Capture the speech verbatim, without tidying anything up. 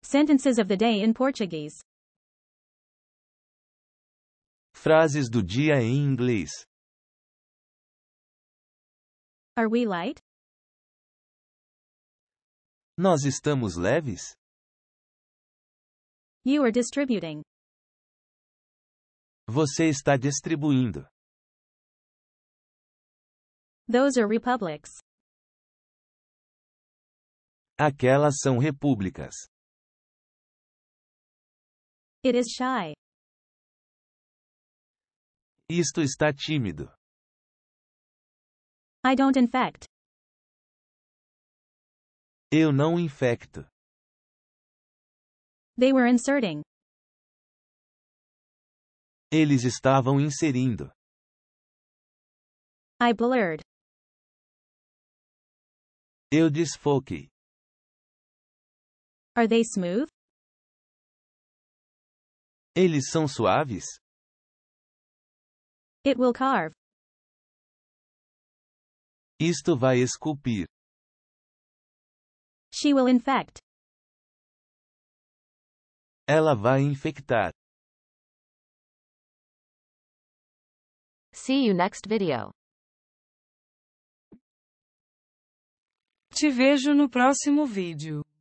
Sentences of the day in Portuguese. Frases do dia em inglês. Are we light? Nós estamos leves? You are distributing. Você está distribuindo. Those are republics. Aquelas são repúblicas. It is shy. Isto está tímido. I don't infect. Eu não infecto. They were inserting. Eles estavam inserindo. I blurred. Eu desfoquei. Are they smooth? Eles são suaves? It will carve. Isto vai esculpir. She will infect. Ela vai infectar. See you next video. Te vejo no próximo vídeo.